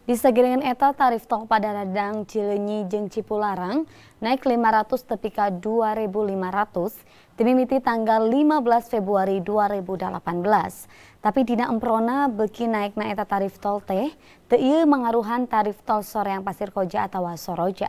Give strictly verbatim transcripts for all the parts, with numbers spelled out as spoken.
Di sagelingan eta tarif tol Padalarang, Cileunyi jeung Cipularang naik lima ratus tepi ka dua ribu lima ratus dimimiti tanggal lima belas Februari dua ribu delapan belas. Tapi dina emprona beuki naikna eta tarif tol teh teu ieu mangaruhan tarif tol Soreang Pasir Koja atawa Soroja.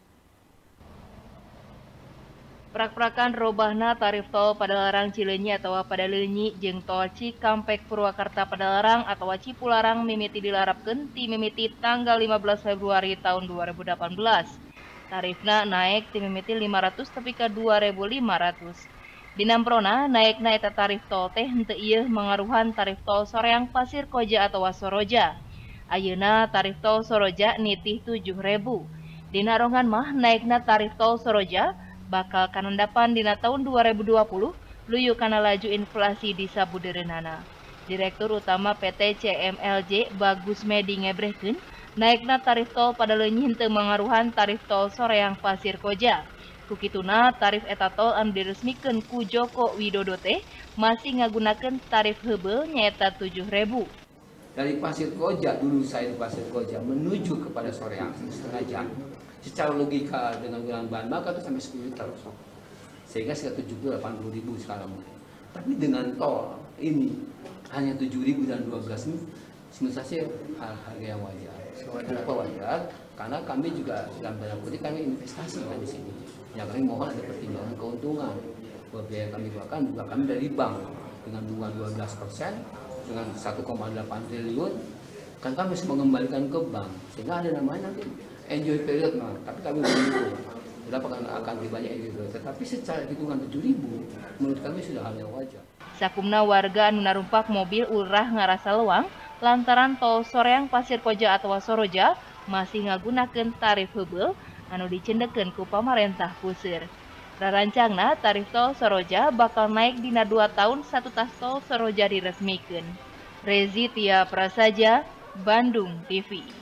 Prak-prakan robahna tarif tol Padalarang Cileunyi atau Padaleunyi jeung tol Cikampek Purwakarta Padalarang atau Cipularang mimiti dilarapkeun ti mimiti tanggal lima belas Februari tahun dua ribu delapan belas. Tarifna naik ti mimiti lima ratus tepi ka dua ribu lima ratus. Dina emprona naikna eta tarif tol teh henteu ieu mangaruhan tarif tol Soreang Pasir Koja atau Soroja. Ayeuna tarif tol Soroja nitih tujuh ribu. Dina rongan mah naikna tarif tol Soroja bakal kanandapan dina tahun dua ribu dua puluh luyu kana laju inflasi di sabudeureunana. Direktur Utama P T C M L J Bagus Medi ngebrehkeun naikna tarif tol Padaleunyi henteu mangaruhan tarif tol Soreang Pasir Koja. Kukituna tarif eta tol anu diresmikeun ku Joko Widodo teh masih ngagunakeun tarif heubeul nyaeta tujuh ribu. Dari Pasir Koja, dulu saya di Pasir Koja menuju kepada Soreang setengah jam. Secara logika dengan gunakan bahan bakar itu sampai sepuluh liter, sehingga sekitar tujuh puluh delapan puluh ribu sekarang. Tapi dengan tol ini hanya tujuh ribu dan dua belas ribu, menurut saya harga yang wajar. Kenapa wajar? Karena kami juga dalam tanda kutip kami investasi kan di sini. Yang kami mohon ada pertimbangan keuntungan. Bahwa biaya kami keluarkan juga kami dari bank dengan bunga dua belas persen dengan satu koma delapan triliun, kan kami harus mengembalikan ke bank sehingga ada namanya nanti enjoy period, nah, tapi kami belum berapa akan akan lebih banyak itu. Tetapi secara hitungan tujuh ribu menurut kami sudah hal yang wajar. Sakumna warga anu narumpak mobil urah ngarasa leuang lantaran tol Soreang Pasir Koja atau Soroja masih ngagunakeun tarif heubeul anu dicendekeun ku pamarentah puseur. Rarancangna tarif tol Soroja bakal naik dina dua tahun satu tas tol Soroja diresmikeun. Rezi Tia Prasaja, Bandung T V.